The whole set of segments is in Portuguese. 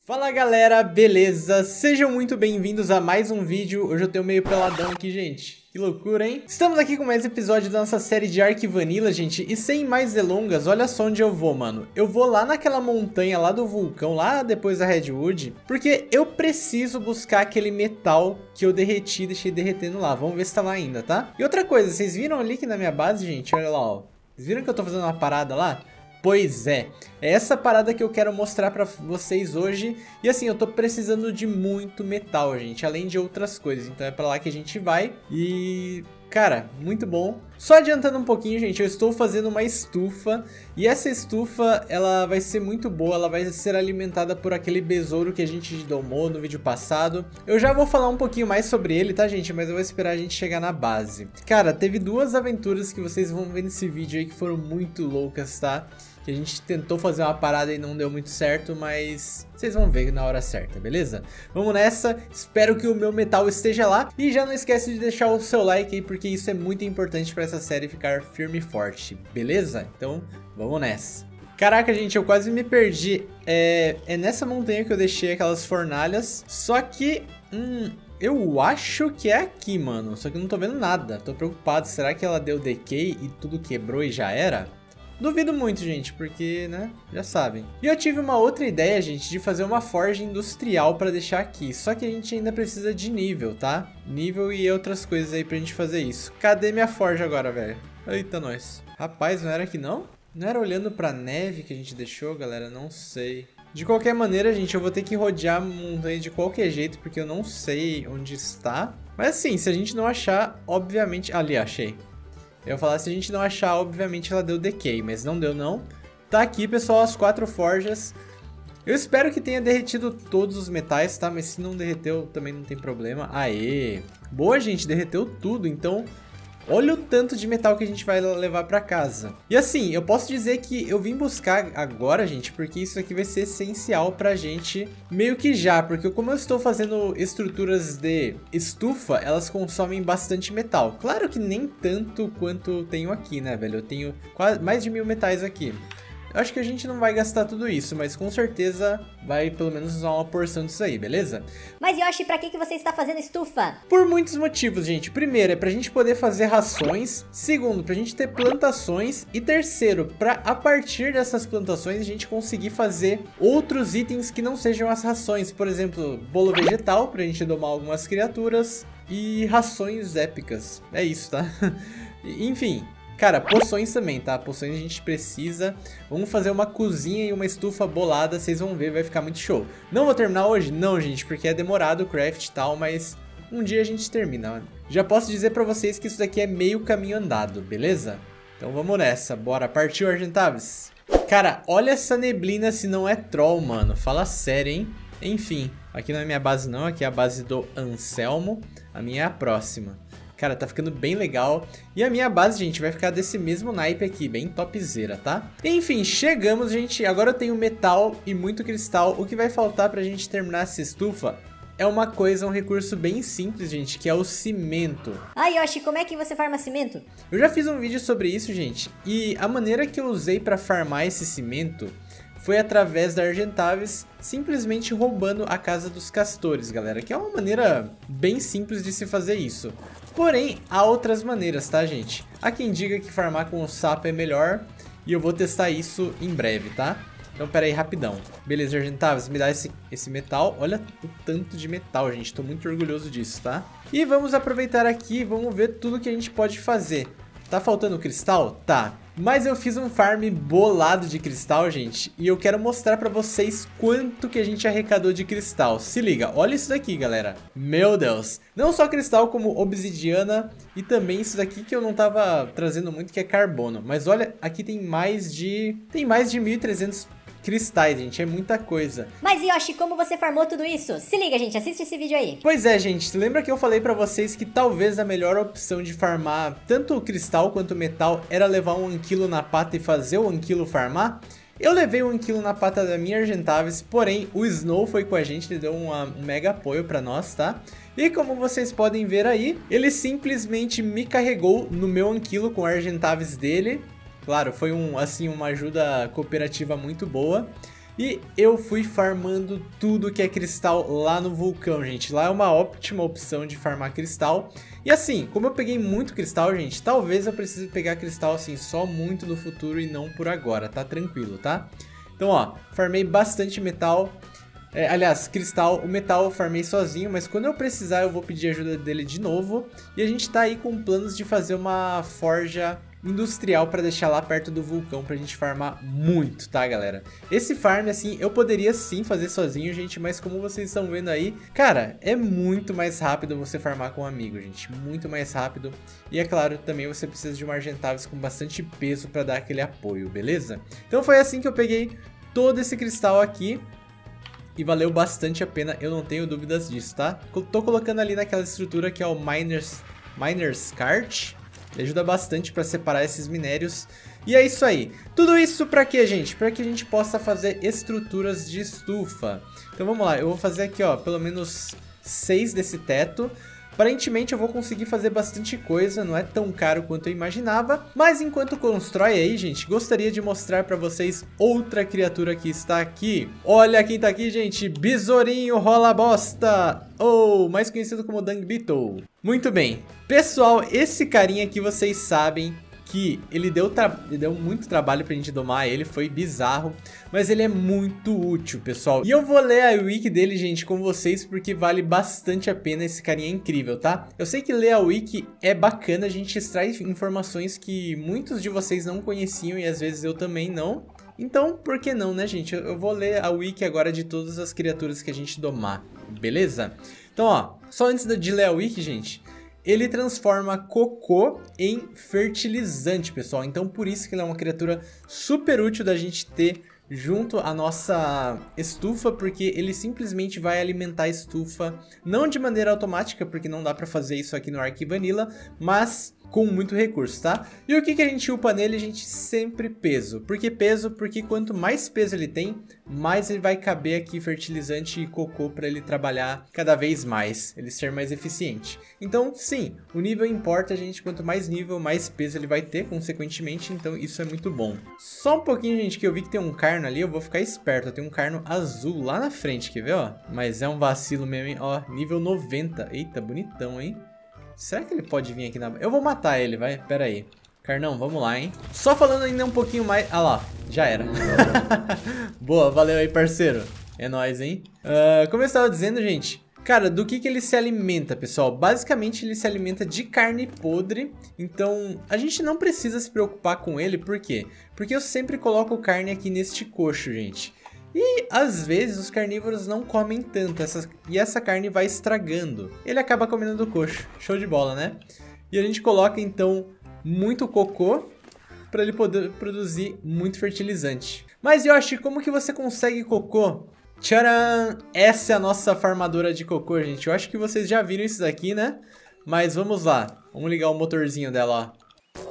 Fala galera, beleza? Sejam muito bem-vindos a mais um vídeo. Hoje eu tenho meio peladão aqui, gente. Que loucura, hein? Estamos aqui com mais episódio da nossa série de Ark Vanilla, gente. E sem mais delongas, olha só onde eu vou, mano. Eu vou lá naquela montanha lá do vulcão, lá depois da Redwood, porque eu preciso buscar aquele metal que eu derreti, deixei derretendo lá. Vamos ver se tá lá ainda, tá? E outra coisa, vocês viram ali que na minha base, gente? Olha lá, ó. Vocês viram que eu tô fazendo uma parada lá? Pois é essa parada que eu quero mostrar pra vocês hoje. E assim, eu tô precisando de muito metal, gente, além de outras coisas. Então é pra lá que a gente vai. E, cara, muito bom. Só adiantando um pouquinho, gente, eu estou fazendo uma estufa. E essa estufa, ela vai ser muito boa. Ela vai ser alimentada por aquele besouro que a gente domou no vídeo passado. Eu já vou falar um pouquinho mais sobre ele, tá, gente? Mas eu vou esperar a gente chegar na base. Cara, teve duas aventuras que vocês vão ver nesse vídeo aí que foram muito loucas, tá? Que a gente tentou fazer uma parada e não deu muito certo, mas vocês vão ver na hora certa, beleza? Vamos nessa, espero que o meu metal esteja lá. E já não esquece de deixar o seu like aí, porque isso é muito importante para essa série ficar firme e forte, beleza? Então, vamos nessa. Caraca, gente, eu quase me perdi. É nessa montanha que eu deixei aquelas fornalhas, só que... eu acho que é aqui, mano, só que eu não tô vendo nada, tô preocupado. Será que ela deu decay e tudo quebrou e já era? Duvido muito, gente, porque, né, já sabem. E eu tive uma outra ideia, gente, de fazer uma forja industrial pra deixar aqui. Só que a gente ainda precisa de nível, tá? Nível e outras coisas aí pra gente fazer isso. Cadê minha forja agora, velho? Eita, nós. Rapaz, não era aqui, não? Não era olhando pra neve que a gente deixou, galera? Não sei. De qualquer maneira, gente, eu vou ter que rodear a montanha de qualquer jeito, porque eu não sei onde está. Mas assim, se a gente não achar, obviamente... Ali, achei. Eu ia falar, se a gente não achar, obviamente ela deu decay, mas não deu não. Tá aqui, pessoal, as 4 forjas. Eu espero que tenha derretido todos os metais, tá? Mas se não derreteu, também não tem problema. Aê! Boa, gente, derreteu tudo, então... Olha o tanto de metal que a gente vai levar pra casa. E assim, eu posso dizer que eu vim buscar agora, gente, porque isso aqui vai ser essencial pra gente meio que já. Porque como eu estou fazendo estruturas de estufa, elas consomem bastante metal. Claro que nem tanto quanto eu tenho aqui, né, velho? Eu tenho quase mais de 1000 metais aqui. Eu acho que a gente não vai gastar tudo isso, mas com certeza vai pelo menos usar uma porção disso aí, beleza? Mas Yoshi, pra que você está fazendo estufa? Por muitos motivos, gente. Primeiro, é pra gente poder fazer rações. Segundo, pra gente ter plantações. E terceiro, pra a partir dessas plantações a gente conseguir fazer outros itens que não sejam as rações. Por exemplo, bolo vegetal, pra gente domar algumas criaturas. E rações épicas. É isso, tá? Enfim... Cara, poções também, tá? Poções a gente precisa. Vamos fazer uma cozinha e uma estufa bolada. Vocês vão ver, vai ficar muito show. Não vou terminar hoje? Não, gente, porque é demorado o craft e tal, mas um dia a gente termina, mano. Já posso dizer pra vocês que isso daqui é meio caminho andado, beleza? Então vamos nessa, bora. Partiu, Argentavis? Cara, olha essa neblina se não é troll, mano. Fala sério, hein? Enfim, aqui não é minha base não, aqui é a base do Anselmo. A minha é a próxima. Cara, tá ficando bem legal. E a minha base, gente, vai ficar desse mesmo naipe aqui, bem topzera, tá? Enfim, chegamos, gente. Agora eu tenho metal e muito cristal. O que vai faltar pra gente terminar essa estufa é uma coisa, um recurso bem simples, gente, que é o cimento. Ah, Yoshi, como é que você farma cimento? Eu já fiz um vídeo sobre isso, gente. E a maneira que eu usei pra farmar esse cimento foi através da Argentavis, simplesmente roubando a casa dos castores, galera. Que é uma maneira bem simples de se fazer isso. Porém, há outras maneiras, tá, gente? Há quem diga que farmar com o sapo é melhor. E eu vou testar isso em breve, tá? Então, pera aí, rapidão. Beleza, Argentavis, me dá esse metal. Olha o tanto de metal, gente. Tô muito orgulhoso disso, tá? E vamos aproveitar aqui, vamos ver tudo que a gente pode fazer. Tá faltando cristal? Tá. Mas eu fiz um farm bolado de cristal, gente. E eu quero mostrar pra vocês quanto que a gente arrecadou de cristal. Se liga, olha isso daqui, galera. Meu Deus. Não só cristal, como obsidiana. E também isso daqui que eu não tava trazendo muito, que é carbono. Mas olha, aqui tem mais de 1.300 cristais, gente, é muita coisa. Mas Yoshi, como você farmou tudo isso? Se liga, gente, assiste esse vídeo aí. Pois é, gente, lembra que eu falei pra vocês que talvez a melhor opção de farmar tanto o cristal quanto o metal era levar um anquilo na pata e fazer o anquilo farmar? Eu levei um anquilo na pata da minha Argentavis, porém o Snow foi com a gente, ele deu um mega apoio pra nós, tá? E como vocês podem ver aí, ele simplesmente me carregou no meu anquilo com a Argentavis dele. Claro, foi uma ajuda cooperativa muito boa. E eu fui farmando tudo que é cristal lá no vulcão, gente. Lá é uma ótima opção de farmar cristal. E assim, como eu peguei muito cristal, gente, talvez eu precise pegar cristal assim só muito no futuro e não por agora, tá tranquilo, tá? Então, ó, farmei bastante metal. Aliás, cristal, o metal eu farmei sozinho, mas quando eu precisar eu vou pedir ajuda dele de novo. E a gente tá aí com planos de fazer uma forja industrial para deixar lá perto do vulcão pra gente farmar muito, tá, galera? Esse farm, assim, eu poderia sim fazer sozinho, gente, mas como vocês estão vendo aí, cara, é muito mais rápido você farmar com um amigo, gente, muito mais rápido. E é claro, também você precisa de uma Argentavis com bastante peso para dar aquele apoio, beleza? Então foi assim que eu peguei todo esse cristal aqui. E valeu bastante a pena, eu não tenho dúvidas disso, tá? Tô colocando ali naquela estrutura que é o Miner's Cart. Ele ajuda bastante para separar esses minérios. E é isso aí. Tudo isso para quê, gente? Para que a gente possa fazer estruturas de estufa. Então vamos lá, eu vou fazer aqui, ó, pelo menos 6 desse teto. Aparentemente eu vou conseguir fazer bastante coisa, não é tão caro quanto eu imaginava. Mas enquanto constrói aí, gente, gostaria de mostrar para vocês outra criatura que está aqui. Olha quem tá aqui, gente, Besourinho Rola Bosta, ou mais conhecido como Dung Beetle. Muito bem, pessoal, esse carinha aqui vocês sabem que ele deu muito trabalho pra gente domar ele, foi bizarro, mas ele é muito útil, pessoal. E eu vou ler a wiki dele, gente, com vocês, porque vale bastante a pena, esse carinha é incrível, tá? Eu sei que ler a wiki é bacana, a gente extrai informações que muitos de vocês não conheciam e às vezes eu também não. Então, por que não, né, gente? Eu vou ler a wiki agora de todas as criaturas que a gente domar, beleza? Então, ó, só antes de ler a wiki, gente, ele transforma cocô em fertilizante, pessoal. Então, por isso que ele é uma criatura super útil da gente ter junto à nossa estufa, porque ele simplesmente vai alimentar a estufa, não de maneira automática, porque não dá pra fazer isso aqui no Arquivanilla, mas com muito recurso, tá? E o que a gente upa nele? A gente sempre peso. Por que peso? Porque quanto mais peso ele tem, mais ele vai caber aqui fertilizante e cocô para ele trabalhar cada vez mais, ele ser mais eficiente. Então, sim, o nível importa, gente. Quanto mais nível, mais peso ele vai ter, consequentemente. Então, isso é muito bom. Só um pouquinho, gente, que eu vi que tem um carno ali, eu vou ficar esperto. Tem um carno azul lá na frente, quer ver, ó? Mas é um vacilo mesmo, hein? Ó, nível 90. Eita, bonitão, hein? Será que ele pode vir aqui na... Eu vou matar ele, vai. Pera aí. Carnão, vamos lá, hein? Só falando ainda um pouquinho mais... Ah lá, já era. Boa, valeu aí, parceiro. É nóis, hein? Como eu estava dizendo, gente... Cara, do que ele se alimenta, pessoal? Basicamente, ele se alimenta de carne podre. Então, a gente não precisa se preocupar com ele. Por quê? Porque eu sempre coloco carne aqui neste coxo, gente. E às vezes os carnívoros não comem tanto e essa carne vai estragando. Ele acaba comendo do coxo. Show de bola, né? E a gente coloca então muito cocô para ele poder produzir muito fertilizante. Mas Yoshi, como que você consegue cocô? Tcharam! Essa é a nossa farmadora de cocô, gente. Eu acho que vocês já viram isso daqui, né? Mas vamos lá. Vamos ligar o motorzinho dela, ó.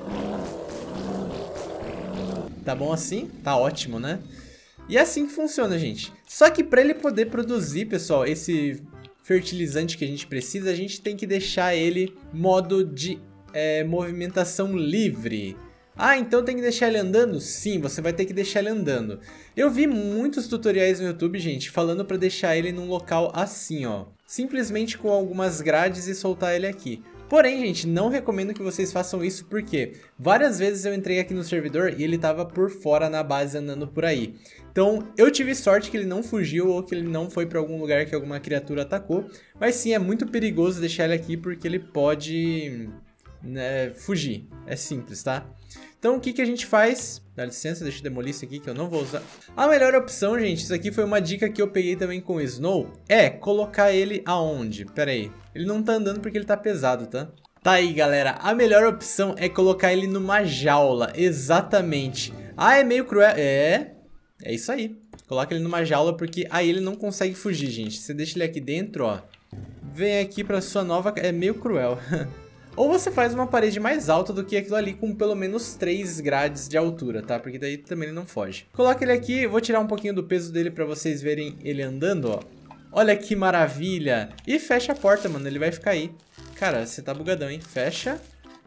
Tá bom assim? Tá ótimo, né? E é assim que funciona, gente. Só que para ele poder produzir, pessoal, esse fertilizante que a gente precisa, a gente tem que deixar ele modo de movimentação livre. Ah, então tem que deixar ele andando? Sim, você vai ter que deixar ele andando. Eu vi muitos tutoriais no YouTube, gente, falando para deixar ele num local assim, ó. Simplesmente com algumas grades e soltar ele aqui. Porém, gente, não recomendo que vocês façam isso porque várias vezes eu entrei aqui no servidor e ele tava por fora na base andando por aí. Então, eu tive sorte que ele não fugiu ou que ele não foi para algum lugar que alguma criatura atacou. Mas sim, é muito perigoso deixar ele aqui porque ele pode fugir. É simples, tá? Então, o que a gente faz? Dá licença, deixa eu demolir isso aqui que eu não vou usar. A melhor opção, gente, isso aqui foi uma dica que eu peguei também com o Snow, é colocar ele aonde? Pera aí. Ele não tá andando porque ele tá pesado, tá? Tá aí, galera. A melhor opção é colocar ele numa jaula. Exatamente. Ah, é meio cruel. É isso aí. Coloca ele numa jaula porque aí ele não consegue fugir, gente. Você deixa ele aqui dentro, ó. Vem aqui pra sua nova... É meio cruel. Ou você faz uma parede mais alta do que aquilo ali com pelo menos 3 grades de altura, tá? Porque daí também ele não foge. Coloca ele aqui, eu vou tirar um pouquinho do peso dele pra vocês verem ele andando, ó. Olha que maravilha! E fecha a porta, mano, ele vai ficar aí. Cara, você tá bugadão, hein? Fecha.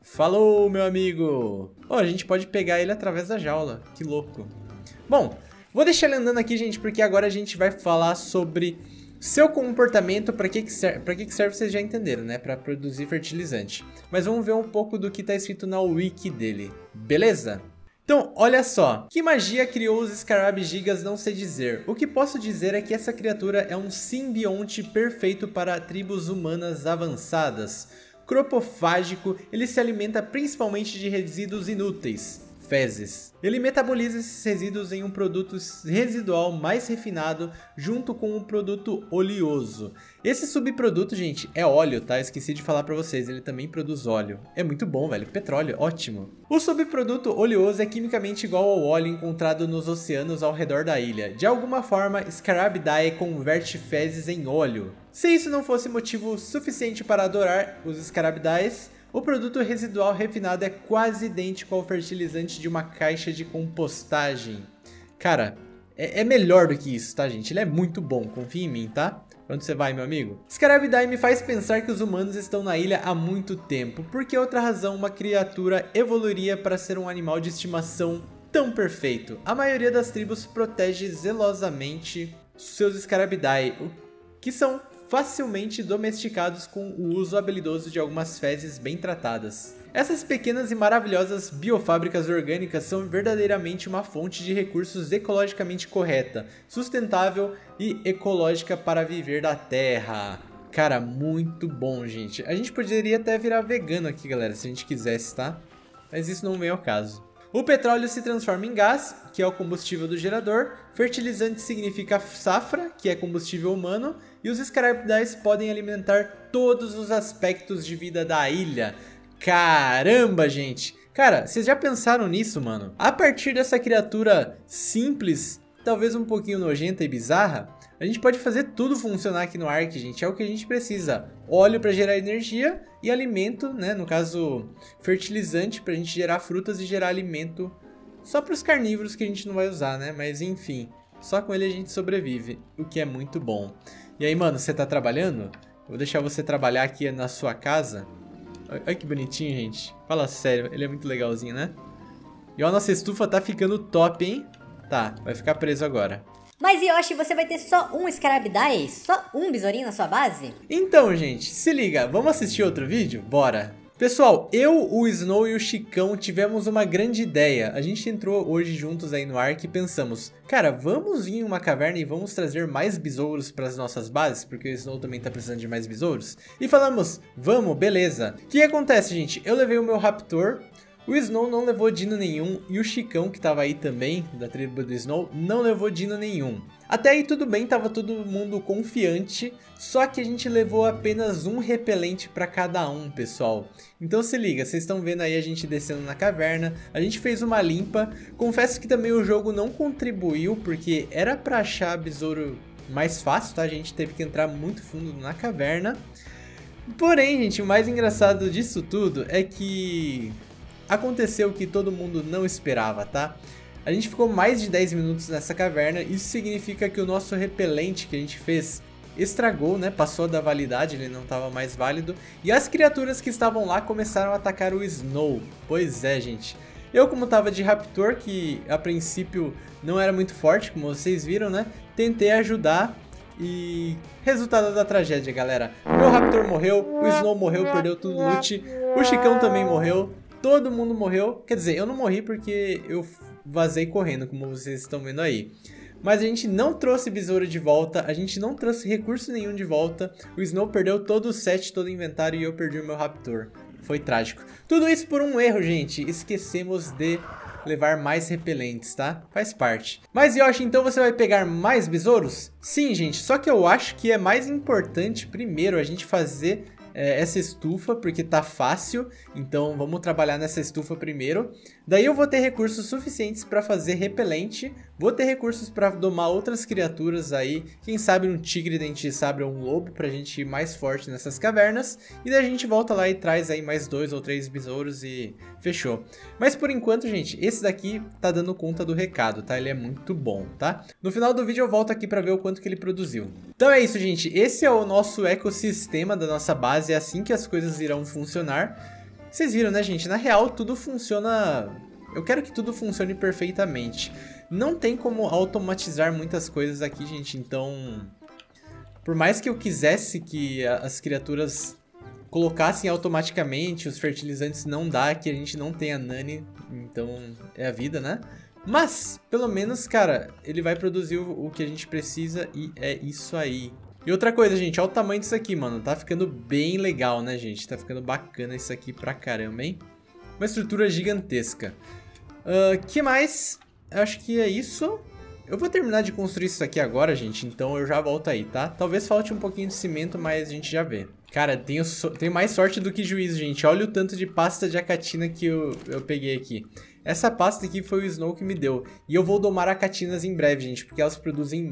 Falou, meu amigo! Ó, a gente pode pegar ele através da jaula. Que louco. Bom, Vou deixar ele andando aqui, gente, porque agora a gente vai falar sobre seu comportamento, para que serve, vocês já entenderam, né? Para produzir fertilizante. Mas vamos ver um pouco do que está escrito na wiki dele, beleza? Então, olha só, que magia criou os Scarab Gigas não sei dizer. O que posso dizer é que essa criatura é um simbionte perfeito para tribos humanas avançadas. Cropofágico, ele se alimenta principalmente de resíduos inúteis, fezes. Ele metaboliza esses resíduos em um produto residual mais refinado junto com um produto oleoso. Esse subproduto, gente, é óleo, tá? Esqueci de falar pra vocês, ele também produz óleo. É muito bom, velho, petróleo, ótimo. O subproduto oleoso é quimicamente igual ao óleo encontrado nos oceanos ao redor da ilha. De alguma forma, Scarabidae converte fezes em óleo. Se isso não fosse motivo suficiente para adorar os Scarabidaes, o produto residual refinado é quase idêntico ao fertilizante de uma caixa de compostagem. Cara, é melhor do que isso, tá, gente? Ele é muito bom, confia em mim, tá? Pra onde você vai, meu amigo? Scarabidae me faz pensar que os humanos estão na ilha há muito tempo. Por que outra razão uma criatura evoluiria para ser um animal de estimação tão perfeito? A maioria das tribos protege zelosamente seus Scarabidae, que são facilmente domesticados com o uso habilidoso de algumas fezes bem tratadas. Essas pequenas e maravilhosas biofábricas orgânicas são verdadeiramente uma fonte de recursos ecologicamente correta, sustentável e ecológica para viver da terra. Cara, muito bom, gente. A gente poderia até virar vegano aqui, galera, se a gente quisesse, tá? Mas isso não vem ao caso. O petróleo se transforma em gás, que é o combustível do gerador. Fertilizante significa safra, que é combustível humano. E os Scarabidaes podem alimentar todos os aspectos de vida da ilha. Caramba, gente! Cara, vocês já pensaram nisso, mano? A partir dessa criatura simples, talvez um pouquinho nojenta e bizarra, a gente pode fazer tudo funcionar aqui no Ark, gente. É o que a gente precisa. Óleo para gerar energia e alimento, né? No caso, fertilizante para a gente gerar frutas e gerar alimento só para os carnívoros que a gente não vai usar, né? Mas enfim, só com ele a gente sobrevive, o que é muito bom. E aí, mano, você tá trabalhando? Eu vou deixar você trabalhar aqui na sua casa. Olha que bonitinho, gente. Fala sério, ele é muito legalzinho, né? E ó, a nossa estufa tá ficando top, hein? Tá, vai ficar preso agora. Mas Yoshi, você vai ter só um Scarabidae? Só um besourinho na sua base? Então, gente, se liga, vamos assistir outro vídeo? Bora! Pessoal, eu, o Snow e o Chicão tivemos uma grande ideia. A gente entrou hoje juntos aí no Ark e pensamos, cara, vamos vir em uma caverna e vamos trazer mais besouros para as nossas bases, porque o Snow também tá precisando de mais besouros. E falamos, vamos, beleza. O que acontece, gente? Eu levei o meu Raptor, o Snow não levou dino nenhum e o Chicão, que tava aí também, da tribo do Snow, não levou dino nenhum. Até aí tudo bem, tava todo mundo confiante, só que a gente levou apenas um repelente para cada um, pessoal. Então se liga, vocês estão vendo aí a gente descendo na caverna, a gente fez uma limpa. Confesso que também o jogo não contribuiu, porque era para achar besouro mais fácil, tá? A gente teve que entrar muito fundo na caverna. Porém, gente, o mais engraçado disso tudo é que aconteceu o que todo mundo não esperava, tá? A gente ficou mais de 10 minutos nessa caverna, isso significa que o nosso repelente que a gente fez estragou, né? Passou da validade, ele não estava mais válido. E as criaturas que estavam lá começaram a atacar o Snow. Pois é, gente. Eu, como tava de Raptor, que a princípio não era muito forte, como vocês viram, né? Tentei ajudar e... resultado da tragédia, galera. Meu Raptor morreu, o Snow morreu, perdeu tudo o loot. O Chicão também morreu. Todo mundo morreu. Quer dizer, eu não morri porque eu vazei correndo, como vocês estão vendo aí. Mas a gente não trouxe besouro de volta, a gente não trouxe recurso nenhum de volta. O Snow perdeu todo o set, todo o inventário e eu perdi o meu Raptor. Foi trágico. Tudo isso por um erro, gente. Esquecemos de levar mais repelentes, tá? Faz parte. Mas Yoshi, então você vai pegar mais besouros? Sim, gente. Só que eu acho que é mais importante primeiro a gente fazer essa estufa, porque tá fácil. Então vamos trabalhar nessa estufa primeiro. Daí eu vou ter recursos suficientes para fazer repelente. Vou ter recursos para domar outras criaturas aí. Quem sabe um tigre dente de sabre ou um lobo, pra gente ir mais forte nessas cavernas. E daí a gente volta lá e traz aí mais 2 ou 3 besouros e fechou. Mas por enquanto, gente, esse daqui tá dando conta do recado, tá? Ele é muito bom, tá? No final do vídeo eu volto aqui para ver o quanto que ele produziu. Então é isso, gente. Esse é o nosso ecossistema da nossa base. É assim que as coisas irão funcionar. Vocês viram, né, gente? Na real, tudo funciona Eu quero que tudo funcione perfeitamente. Não tem como automatizar muitas coisas aqui, gente, então... Por mais que eu quisesse que as criaturas colocassem automaticamente os fertilizantes, não dá, que a gente não tem a Nani, então é a vida, né? Mas, pelo menos, cara, ele vai produzir o que a gente precisa e é isso aí. E outra coisa, gente, olha o tamanho disso aqui, mano. Tá ficando bem legal, né, gente? Tá ficando bacana isso aqui pra caramba, hein? Uma estrutura gigantesca. Que mais? Eu acho que é isso. Eu vou terminar de construir isso aqui agora, gente, então eu já volto aí, tá? Talvez falte um pouquinho de cimento, mas a gente já vê. Cara, tenho mais sorte do que juízo, gente. Olha o tanto de pasta de acatina que eu peguei aqui. Essa pasta aqui foi o Snow que me deu. E eu vou domar acatinas em breve, gente, porque elas produzem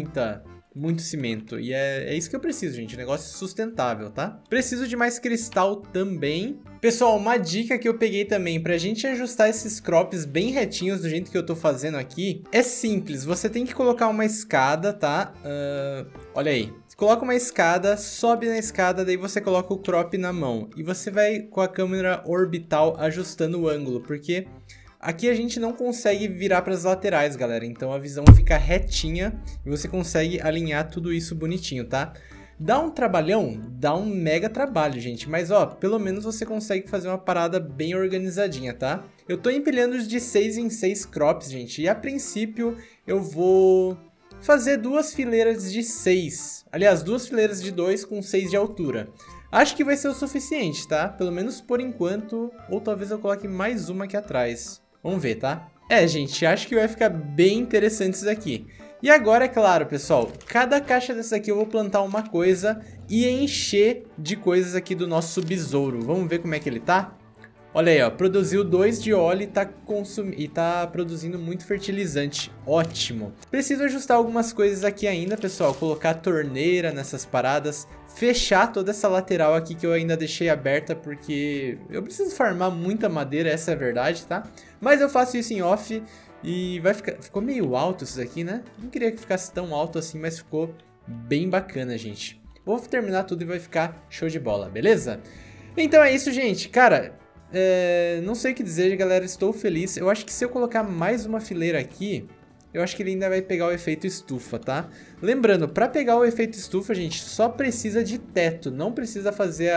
muito cimento. E é isso que eu preciso, gente. Negócio sustentável, tá? Preciso de mais cristal também. Pessoal, uma dica que eu peguei também pra gente ajustar esses crops bem retinhos do jeito que eu tô fazendo aqui, é simples. Você tem que colocar uma escada, tá? Olha aí. Você coloca uma escada, sobe na escada, daí você coloca o crop na mão. E você vai com a câmera orbital ajustando o ângulo, porque... Aqui a gente não consegue virar para as laterais, galera, então a visão fica retinha e você consegue alinhar tudo isso bonitinho, tá? Dá um trabalhão? Dá um mega trabalho, gente, mas ó, pelo menos você consegue fazer uma parada bem organizadinha, tá? Eu tô empilhando de 6 em 6 crops, gente, e a princípio eu vou fazer 2 fileiras de 6. Aliás, 2 fileiras de 2 com 6 de altura. Acho que vai ser o suficiente, tá? Pelo menos por enquanto, ou talvez eu coloque mais uma aqui atrás. Vamos ver, tá? Gente, acho que vai ficar bem interessante isso aqui. E agora, é claro, pessoal, cada caixa dessa aqui eu vou plantar uma coisa e encher de coisas aqui do nosso besouro. Vamos ver como é que ele tá? Olha aí, ó, produziu 2 de óleo e tá produzindo muito fertilizante. Ótimo. Preciso ajustar algumas coisas aqui ainda, pessoal. Colocar torneira nessas paradas. Fechar toda essa lateral aqui que eu ainda deixei aberta porque eu preciso farmar muita madeira, essa é a verdade, tá? Mas eu faço isso em off e vai ficar... Ficou meio alto isso aqui, né? Não queria que ficasse tão alto assim, mas ficou bem bacana, gente. Vou terminar tudo e vai ficar show de bola, beleza? Então é isso, gente. Cara... não sei o que dizer, galera, estou feliz. Eu acho que se eu colocar mais uma fileira aqui, eu acho que ele ainda vai pegar o efeito estufa, tá? Lembrando, para pegar o efeito estufa, gente, só precisa de teto. Não precisa fazer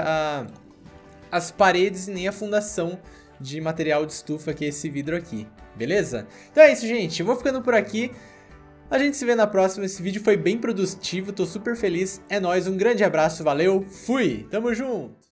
as paredes nem a fundação de material de estufa, que é esse vidro aqui, beleza? Então é isso, gente, eu vou ficando por aqui. A gente se vê na próxima. Esse vídeo foi bem produtivo, tô super feliz. É nóis, um grande abraço, valeu, fui, tamo junto!